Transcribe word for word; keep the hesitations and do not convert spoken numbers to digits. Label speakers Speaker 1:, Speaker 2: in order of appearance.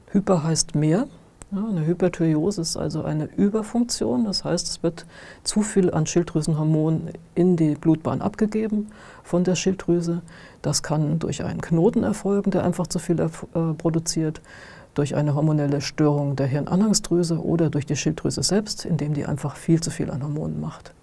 Speaker 1: Hyper heißt mehr. Ja, eine Hyperthyreose ist also eine Überfunktion, das heißt, es wird zu viel an Schilddrüsenhormon in die Blutbahn abgegeben von der Schilddrüse. Das kann durch einen Knoten erfolgen, der einfach zu viel äh, produziert, durch eine hormonelle Störung der Hirnanhangsdrüse oder durch die Schilddrüse selbst, indem die einfach viel zu viel an Hormonen macht.